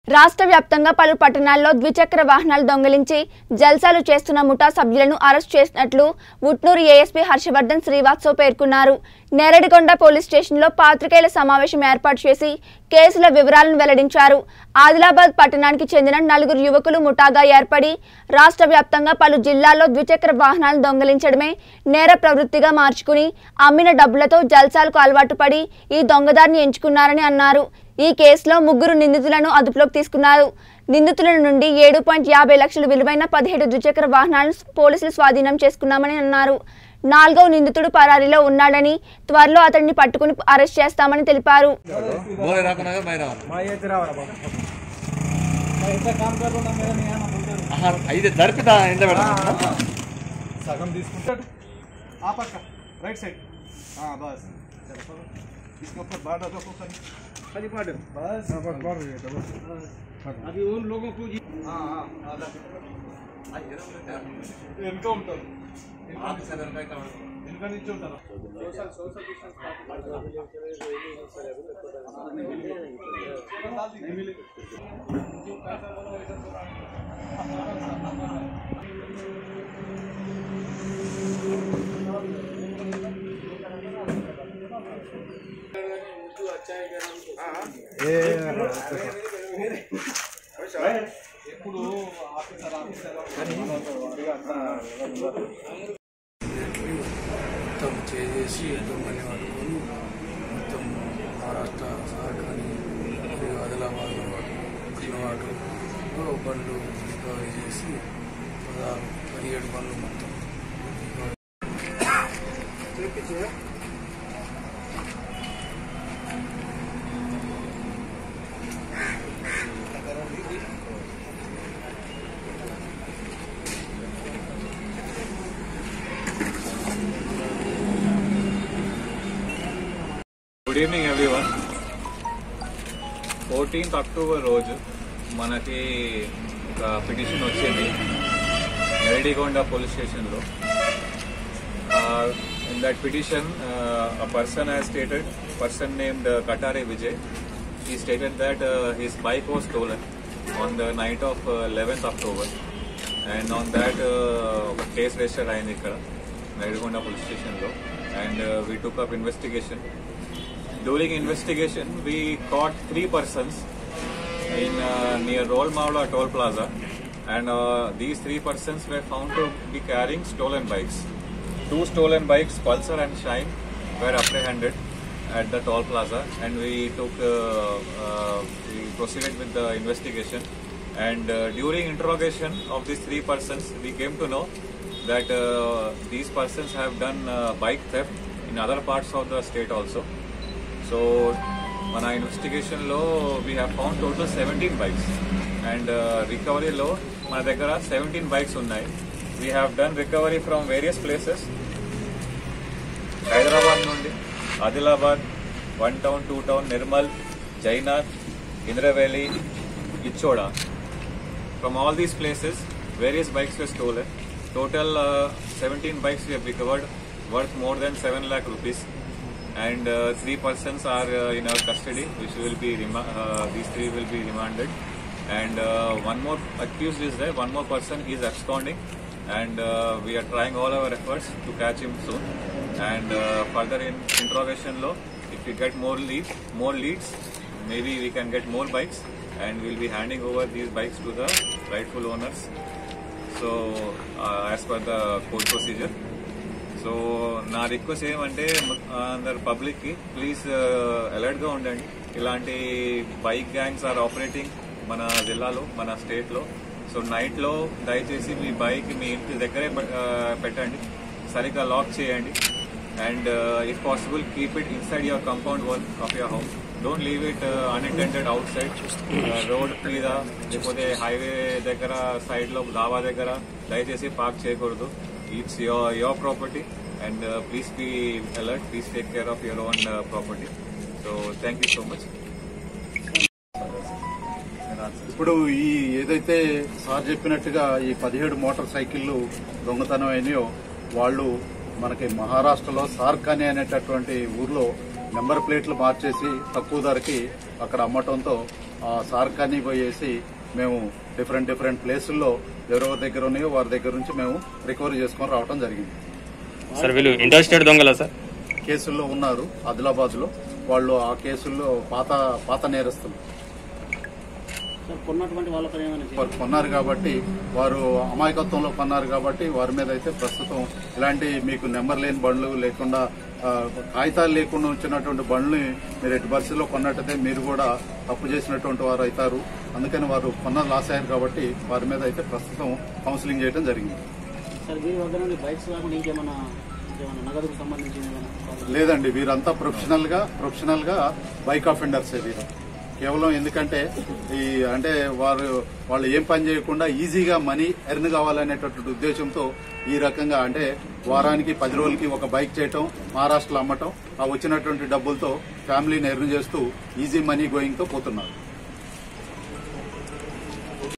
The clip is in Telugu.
రాష్ట్ర వ్యాప్తంగా పలు పట్టణాల్లో ద్విచక్ర వాహనాలు దొంగిలించి జల్సాలు చేస్తున్న ముఠా సభ్యులను అరెస్ట్ చేసినట్లు ఉట్నూరు ఏఎస్పీ హర్షవర్ధన్ శ్రీవాత్సవ్ పేర్కొన్నారు. నేరడిగొండ పోలీస్ స్టేషన్లో పాత్రికేయుల సమావేశం ఏర్పాటు చేసి కేసుల వివరాలను వెల్లడించారు. ఆదిలాబాద్ పట్టణానికి చెందిన 4 యువకులు ముఠాగా ఏర్పడి రాష్ట్ర వ్యాప్తంగా పలు జిల్లాల్లో ద్విచక్ర వాహనాలను దొంగిలించడమే నేర ప్రవృత్తిగా మార్చుకుని అమ్మిన డబ్బులతో జల్సాలకు అలవాటు పడి ఈ దొంగదారిని ఎంచుకున్నారని అన్నారు. ఈ కేసులో 3 నిందితులను అదుపులోకి తీసుకున్నారు. నిందితుల నుండి 7.50 లక్షల విలువైన 17 ద్విచక్ర వాహనాలను పోలీసులు స్వాధీనం చేసుకున్నామని అన్నారు. 4వ నిందితుడు పరారీలో ఉన్నాడని త్వరలో అతడిని పట్టుకుని అరెస్ట్ చేస్తామని తెలిపారు. अभी उन लोगों को इनका नीचे ఉంటారు ఇప్పుడు మొత్తం చేసి దొంగని పట్టుకొని మొత్తం మహారాష్ట్ర సహకారి మరియు ఆదిలాబాద్లో వాటిలో బండ్లు రికవరీ చేసి 17 బండ్లు మొత్తం good evening everyone. 14th October రోజు మనకి ఒక పిటిషన్ వచ్చింది నేరడిగొండ పోలీస్ స్టేషన్లో. In that petition a person has stated, person named Katare Vijay, he stated that his bike was stolen on the night of 11th October, and on that case register అయింది ఇక్కడ నేరడిగొండ పోలీస్ స్టేషన్లో, and we took up investigation. During investigation, we caught 3 persons in near Roll Mavla Toll Plaza, and these 3 persons were found to be carrying stolen bikes. 2 stolen bikes, Pulsar and Shine, were apprehended at the Toll Plaza, and we proceeded with the investigation. And during interrogation of these 3 persons, we came to know that these persons have done bike theft in other parts of the state also. So, మన ఇన్వెస్టిగేషన్లో we have found total 17 bikes, and రికవరీలో మన దగ్గర 17 బైక్స్ ఉన్నాయి. We have done recovery from various places, Hyderabad నుండి Adilabad, 1 town, 2 town, Nirmal, Jainath, Indravelli, Ichoda. From all these places various bikes were stolen. Total 17 bikes we have recovered, worth more than 7 lakh rupees. And 3 persons are in our custody, which will be these 3 will be remanded, and one more accused is there. One more person is absconding, and we are trying all our efforts to catch him soon. And further in interrogation law, if we get more leads, maybe we can get more bikes, and we'll be handing over these bikes to the rightful owners. So as per the court procedure. So నా రిక్వెస్ట్ ఏమంటే అందరు పబ్లిక్కి ప్లీజ్ అలర్ట్గా ఉండండి. ఇలాంటి బైక్ గ్యాంగ్స్ ఆర్ ఆపరేటింగ్ మన జిల్లాలో, మన స్టేట్లో. సో నైట్లో దయచేసి మీ బైక్ మీ ఇంటి దగ్గరే పెట్టండి, సరిగ్గా లాక్ చేయండి, and if possible keep it inside your compound wall of your home. Don't leave it unattended outside road మీద, లేకపోతే హైవే దగ్గర సైడ్లో ధాబా దగ్గర దయచేసి పార్క్ చేయకూడదు. It's your property, and please be alert. Please take care of your own property. So thank you so much. ఇప్పుడు ఈ ఏదైతే సార్ చెప్పినట్టుగా ఈ 17 మోటార్ సైకిళ్లు దొంగతనం అయినాయో వాళ్ళు మనకి మహారాష్ట్రలో సార్కాని అనేటటువంటి ఊర్లో నెంబర్ ప్లేట్లు మార్చేసి తక్కువ ధరకి అక్కడ అమ్మటంతో ఆ సార్ కానీ పోయేసి మేము డిఫరెంట్ ప్లేసుల్లో ఎవరెవరి దగ్గర ఉన్నాయో వారి దగ్గర నుంచి మేము రికవరీ చేసుకొని రావడం జరిగింది. సార్ వీళ్ళు ఇంటర్స్టేట్ దొంగలా సార్? కేసుల్లో ఉన్నారు ఆదిలాబాద్ లో. వాళ్ళు ఆ కేసుల్లో పాత నేరస్తులు. వారు కొన్నారు కాబట్టి, వారు అమాయకత్వంలో కొన్నారు కాబట్టి వారి మీద అయితే ప్రస్తుతం ఇలాంటి మీకు నెంబర్ లేని బండ్లు లేకుండా కాగితాలు లేకుండా ఉంచినటువంటి బండ్లు మీరు ఎట్టి పరిస్థితుల్లో కొన్నట్టయితే మీరు కూడా తప్పు చేసినటువంటి వారు అవుతారు. అందుకని వారు కొన్న లాస్ అయ్యారు కాబట్టి వారి మీద అయితే ప్రస్తుతం కౌన్సిలింగ్ చేయడం జరిగింది. లేదండి, వీరంతా ప్రొఫెషనల్ గా బైక్ అఫెండర్సే వీరు. కేవలం ఎందుకంటే అంటే వాళ్ళు ఏం పని చేయకుండా ఈజీగా మనీ ఎర్న్ కావాలనేటటువంటి ఉద్దేశంతో ఈ రకంగా అంటే వారానికి 10 రోజులకి ఒక బైక్ చేయటం, మహారాష్ట్రలో అమ్మటం, ఆ వచ్చినటువంటి డబ్బులతో ఫ్యామిలీని ఎర్న్ చేస్తూ ఈజీ మనీ గోయింగ్ తో పోతున్నారు.